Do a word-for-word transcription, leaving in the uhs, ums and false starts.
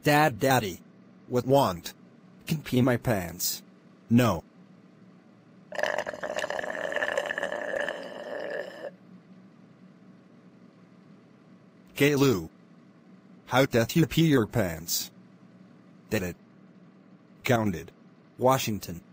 Dad, Daddy. What want? Can pee my pants. No. Gayloo. How doth you pee your pants? Did it? Gounded. Washington.